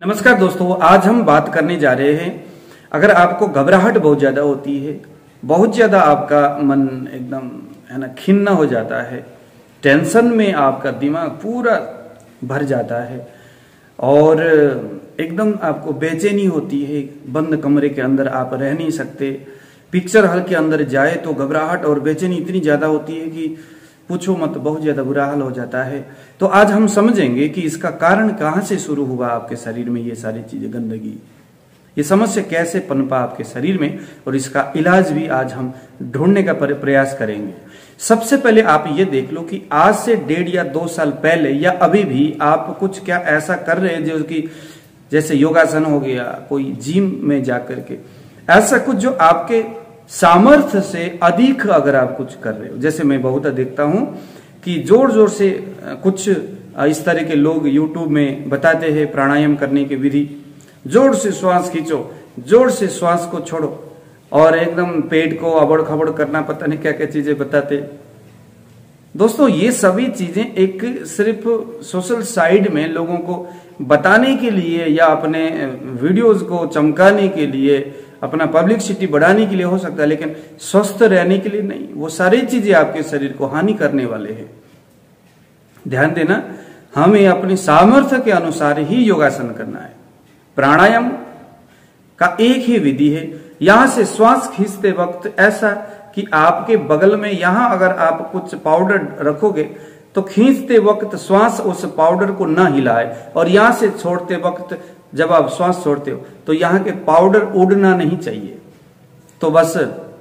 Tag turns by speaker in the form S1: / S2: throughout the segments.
S1: नमस्कार दोस्तों, आज हम बात करने जा रहे हैं। अगर आपको घबराहट बहुत ज्यादा होती है, बहुत ज्यादा आपका मन एकदम है ना खिन्न हो जाता है, टेंशन में आपका दिमाग पूरा भर जाता है और एकदम आपको बेचैनी होती है, बंद कमरे के अंदर आप रह नहीं सकते, पिक्चर हॉल के अंदर जाए तो घबराहट और बेचैनी इतनी ज्यादा होती है कि पूछो मत, बहुत ज्यादा बुरा हाल हो जाता है। तो आज हम समझेंगे कि इसका कारण कहां से शुरू हुआ आपके शरीर में, ये सारी चीजें, गंदगी, ये समस्या कैसे पनपा आपके शरीर में, और इसका इलाज भी आज हम ढूंढने का प्रयास करेंगे। सबसे पहले आप ये देख लो कि आज से 1.5 या 2 साल पहले या अभी भी आप कुछ क्या ऐसा कर रहे हैं जो कि जैसे योगासन हो गया, कोई जिम में जाकर के ऐसा कुछ जो आपके सामर्थ्य से अधिक अगर आप कुछ कर रहे हो। जैसे मैं बहुत देखता हूं कि जोर जोर से कुछ इस तरह के लोग यूट्यूब में बताते हैं प्राणायाम करने की विधि, जोर से श्वास खींचो, जोर से श्वास को छोड़ो, और एकदम पेट को अबड़ खबड़ करना, पता नहीं क्या क्या चीजें बताते। दोस्तों, ये सभी चीजें एक सिर्फ सोशल साइड में लोगों को बताने के लिए या अपने वीडियोस को चमकाने के लिए, अपना पब्लिसिटी बढ़ाने के लिए हो सकता है, लेकिन स्वस्थ रहने के लिए नहीं। वो सारी चीजें आपके शरीर को हानि करने वाले हैं। ध्यान देना, हमें अपने सामर्थ्य के अनुसार ही योगासन करना है। प्राणायाम का एक ही विधि है। यहां से श्वास खींचते वक्त ऐसा कि आपके बगल में यहां अगर आप कुछ पाउडर रखोगे तो खींचते वक्त श्वास उस पाउडर को ना हिलाए, और यहां से छोड़ते वक्त जब आप श्वास छोड़ते हो तो यहां के पाउडर उड़ना नहीं चाहिए। तो बस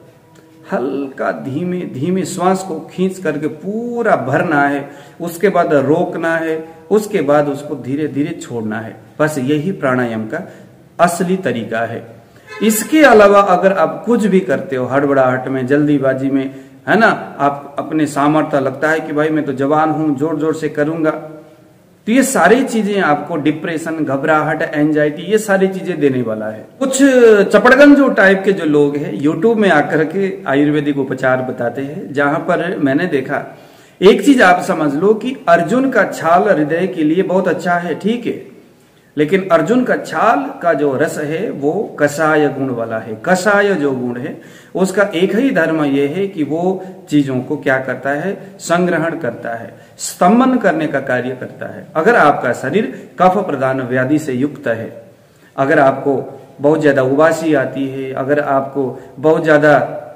S1: हल्का धीमे धीमे श्वास को खींच करके पूरा भरना है, उसके बाद रोकना है, उसके बाद उसको धीरे धीरे छोड़ना है। बस यही प्राणायाम का असली तरीका है। इसके अलावा अगर आप कुछ भी करते हो हड़बड़ाहट में, जल्दीबाजी में, है ना, आप अपने सामर्थ्य लगता है कि भाई मैं तो जवान हूं, जोर जोर से करूंगा, तो ये सारी चीजें आपको डिप्रेशन, घबराहट, एंजाइटी, ये सारी चीजें देने वाला है। कुछ चपड़गंजो टाइप के जो लोग हैं यूट्यूब में आकर के आयुर्वेदिक उपचार बताते हैं, जहां पर मैंने देखा, एक चीज आप समझ लो कि अर्जुन का छाल हृदय के लिए बहुत अच्छा है, ठीक है, लेकिन अर्जुन का छाल का जो रस है वो कषाय गुण वाला है। कषाय जो गुण है उसका एक ही धर्म यह है कि वो चीजों को क्या करता है, संग्रहण करता है, स्तंभन करने का कार्य करता है। अगर आपका शरीर कफ प्रधान व्याधि से युक्त है, अगर आपको बहुत ज्यादा उबासी आती है, अगर आपको बहुत ज्यादा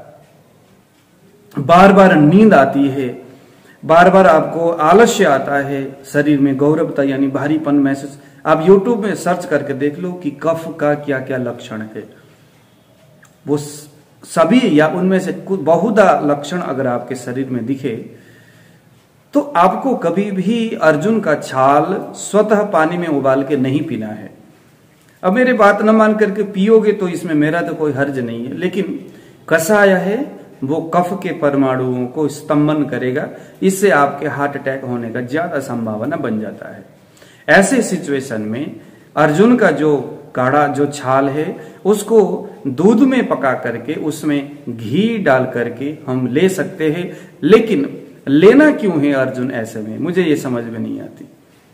S1: बार बार नींद आती है, बार बार आपको आलस्य आता है, शरीर में गौरवता यानी भारीपन महसूस, आप YouTube में सर्च करके देख लो कि कफ का क्या क्या लक्षण है। वो सभी या उनमें से कुछ बहुधा लक्षण अगर आपके शरीर में दिखे तो आपको कभी भी अर्जुन का छाल स्वतः पानी में उबाल के नहीं पीना है। अब मेरे बात न मान करके पियोगे तो इसमें मेरा तो कोई हर्ज नहीं है, लेकिन कषाय है वो कफ के परमाणुओं को स्तंभन करेगा, इससे आपके हार्ट अटैक होने का ज्यादा संभावना बन जाता है। ऐसे सिचुएशन में अर्जुन का जो काढ़ा, जो छाल है, उसको दूध में पका करके उसमें घी डाल करके हम ले सकते हैं। लेकिन लेना क्यों है अर्जुन ऐसे में, मुझे ये समझ में नहीं आती।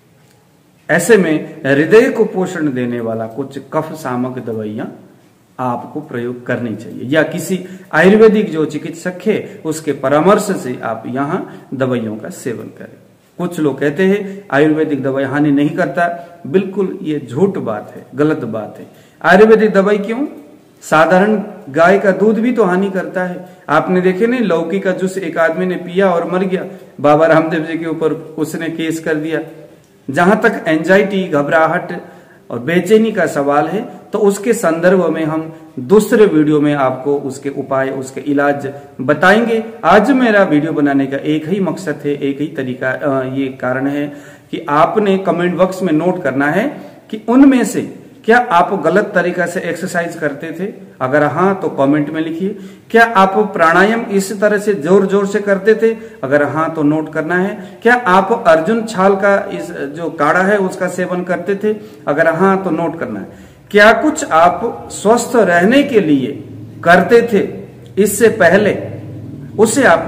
S1: ऐसे में हृदय को पोषण देने वाला कुछ कफ सामक दवाइयां आपको प्रयोग करनी चाहिए, या किसी आयुर्वेदिक जो चिकित्सक है उसके परामर्श से आप यहां दवाइयों का सेवन करें। कुछ लोग कहते हैं आयुर्वेदिक दवाई हानि नहीं करता, बिल्कुल ये झूठ बात है, गलत बात है। आयुर्वेदिक दवाई क्यों, साधारण गाय का दूध भी तो हानि करता है। आपने देखे नहीं, लौकी का जूस एक आदमी ने पिया और मर गया, बाबा रामदेव जी के ऊपर उसने केस कर दिया। जहां तक एंजाइटी, घबराहट और बेचैनी का सवाल है तो उसके संदर्भ में हम दूसरे वीडियो में आपको उसके उपाय, उसके इलाज बताएंगे। आज मेरा वीडियो बनाने का एक ही मकसद है, एक ही तरीका, ये कारण है कि आपने कमेंट बॉक्स में नोट करना है कि उनमें से क्या आप गलत तरीका से एक्सरसाइज करते थे, अगर हाँ तो कमेंट में लिखिए। क्या आप प्राणायाम इस तरह से जोर जोर से करते थे, अगर हाँ तो नोट करना है। क्या आप अर्जुन छाल का इस जो काढ़ा है उसका सेवन करते थे, अगर हाँ तो नोट करना है। क्या कुछ आप स्वस्थ रहने के लिए करते थे इससे पहले, उसे आपने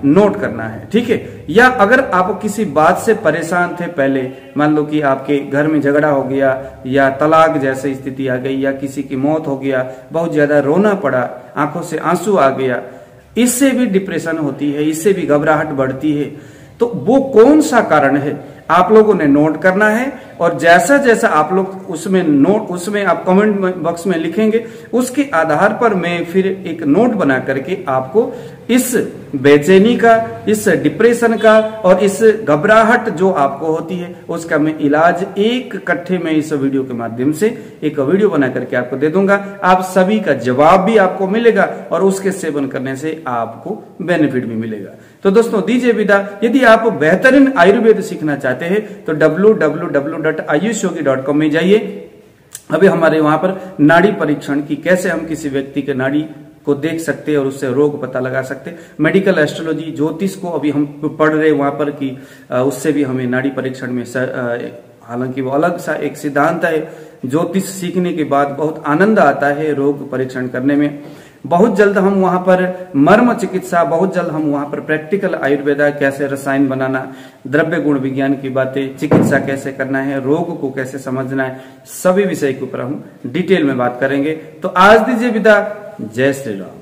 S1: नोट करना है, ठीक है। या अगर आप किसी बात से परेशान थे पहले, मान लो कि आपके घर में झगड़ा हो गया या तलाक जैसी स्थिति आ गई या किसी की मौत हो गया, बहुत ज्यादा रोना पड़ा, आंखों से आंसू आ गया, इससे भी डिप्रेशन होती है, इससे भी घबराहट बढ़ती है। तो वो कौन सा कारण है आप लोगों ने नोट करना है, और जैसा जैसा आप लोग उसमें आप कमेंट बॉक्स में लिखेंगे, उसके आधार पर मैं फिर एक नोट बना करके आपको इस बेचैनी का, इस डिप्रेशन का और इस घबराहट जो आपको होती है उसका मैं इलाज एक कट्ठे में इस वीडियो के माध्यम से एक वीडियो बना करके आपको दे दूंगा। आप सभी का जवाब भी आपको मिलेगा और उसके सेवन करने से आपको बेनिफिट भी मिलेगा। तो दोस्तों दीजिए विदा। यदि आप बेहतरीन आयुर्वेद सीखना चाहते हैं तो www.ayushyogi.com में जाइए। अभी हमारे वहां पर नाड़ी परीक्षण की, कैसे हम किसी व्यक्ति के नाड़ी को देख सकते हैं और उससे रोग पता लगा सकते हैं, मेडिकल एस्ट्रोलॉजी, ज्योतिष को अभी हम पढ़ रहे वहां पर कि उससे भी हमें नाड़ी परीक्षण में, हालांकि वो अलग सा एक सिद्धांत है, ज्योतिष सीखने के बाद बहुत आनंद आता है रोग परीक्षण करने में। बहुत जल्द हम वहां पर मर्म चिकित्सा, बहुत जल्द हम वहां पर प्रैक्टिकल आयुर्वेदा, कैसे रसायन बनाना, द्रव्य गुण विज्ञान की बातें, चिकित्सा कैसे करना है, रोग को कैसे समझना है, सभी विषय के ऊपर हम डिटेल में बात करेंगे। तो आज दीजिए विदा। जय श्री राम।